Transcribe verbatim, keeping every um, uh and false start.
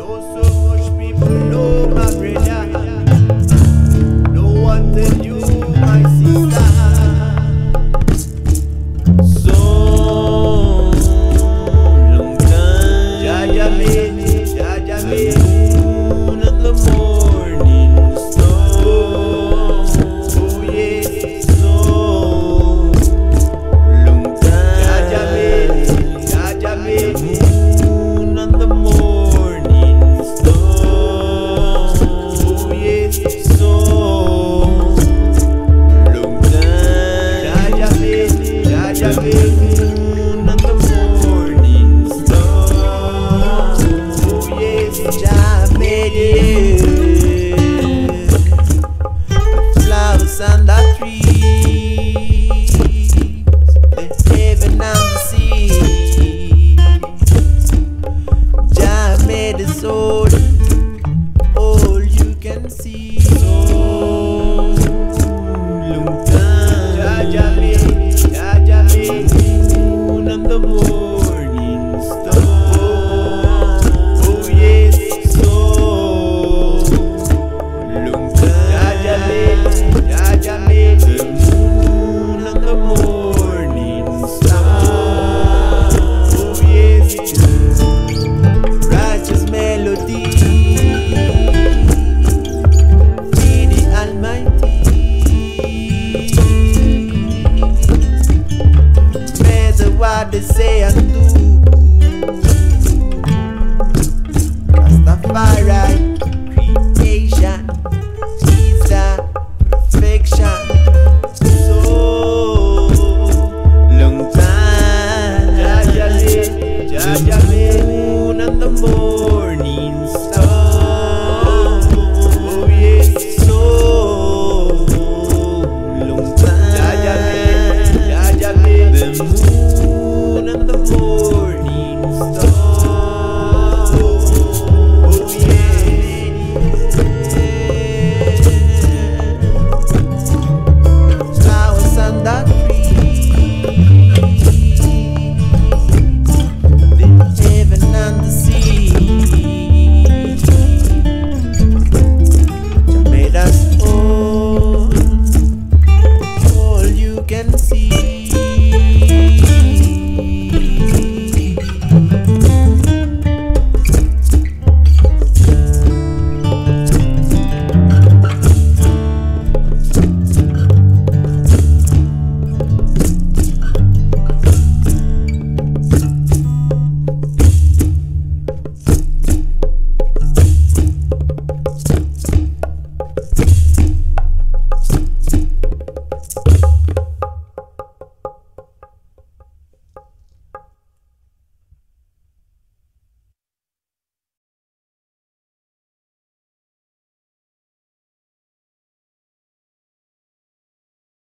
Oh, so much people know my brother. No one tell you, my sister. So long time. Jaja made, Jaja made. Moon and the morning star. Oh yeah. So long time. Jaja made, Jaja made. Moon and the morning star. Oh yeah. So long time. Jaja made, Jaja made. Moon and the morning star. Oh yeah. Jah made it. The flowers and the trees, the heaven and the sea. Jah made the soul